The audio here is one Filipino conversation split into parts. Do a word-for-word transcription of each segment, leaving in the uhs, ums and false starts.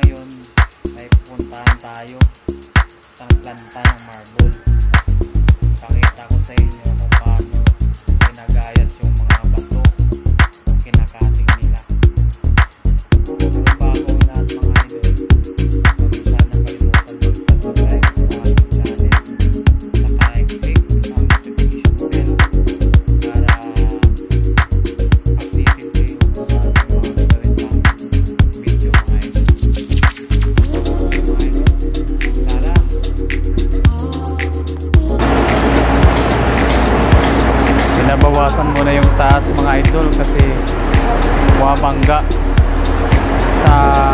ngayon ay pupuntahan tayo sa planta ng marble. Pakita ko sa inyo kung paano ginagayat yung mga bato o kinakating nila. Pero bago lahat mga idol, huwag niyo sana kalimutan mag-subscribe sa aking channel, saka i-click ang notification bell para updated kayo sa ating mga gawin pang video mga idol. Tara! Binabawasan muna yung taas mga idol kasi bumabangga sa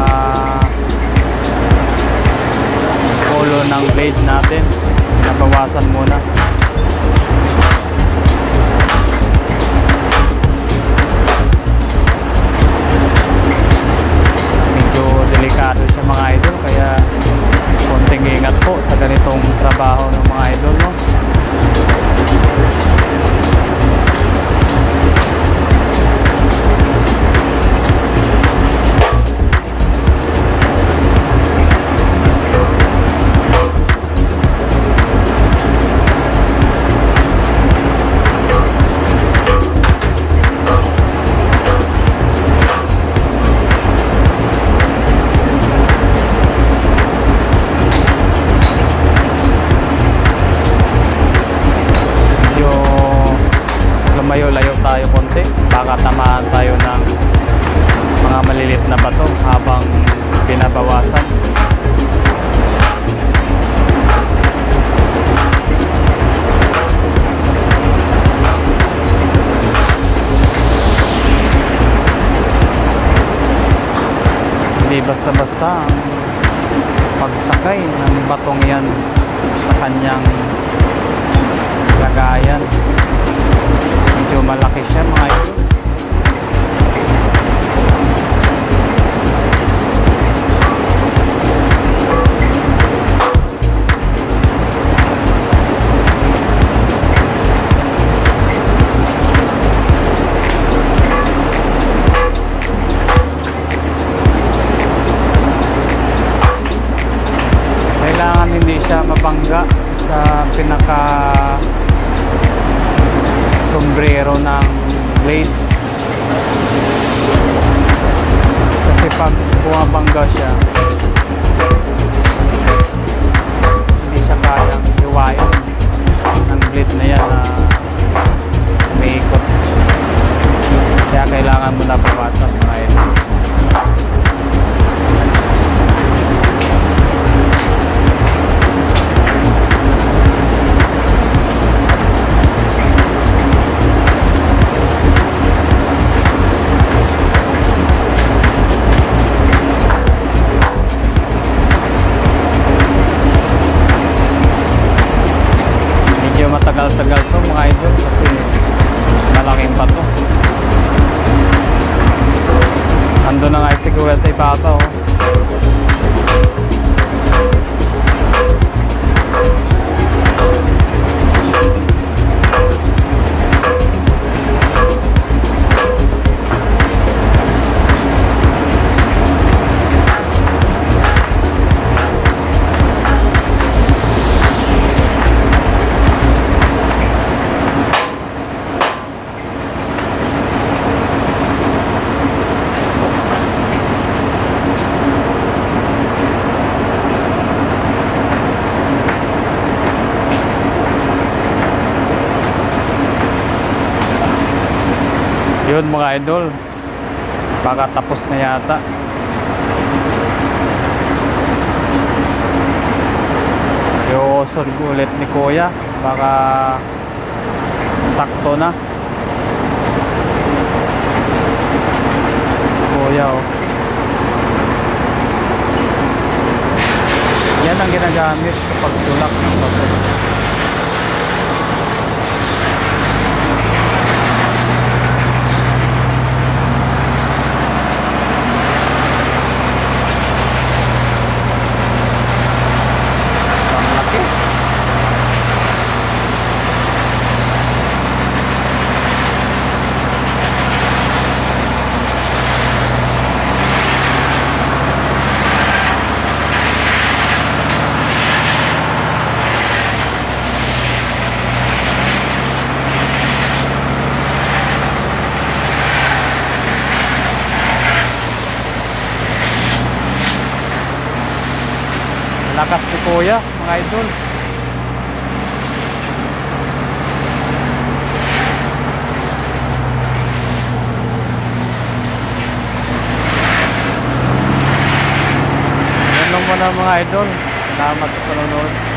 ulo ng blade natin. Binabawasan muna. Medyo delikado siya mga idol, kaya konting ingat po sa ganitong trabaho ng mga idol, no? Layo-layo tayo konti, baka tamaan tayo ng mga malilit na bato habang binabawasan. Hindi basta-basta ang pagsakay ng batong yan sa kanyang lagayan. Medyo malaki siya mga idol. Kailangan hindi siya mabangga sa pinaka sombrero ng blade kasi pag bumabangga siya hindi siya kayang hiwain ng blade na yan na umiikot, kaya kailangan mo na bawasan mga idol. Matagal-tagal to mga idol kasi malaking bato. Ando na nga si Kuya sa ibabaw. Yun mga idol, baka tapos na yata. Iuusod ulit ni Kuya, baka sakto na. Kuya oh, yan ang ginagamit sa pagtulak ng bato. Lakas ni Kuya, mga idol. Yan lang muna mga idol. Salamat sa panonood.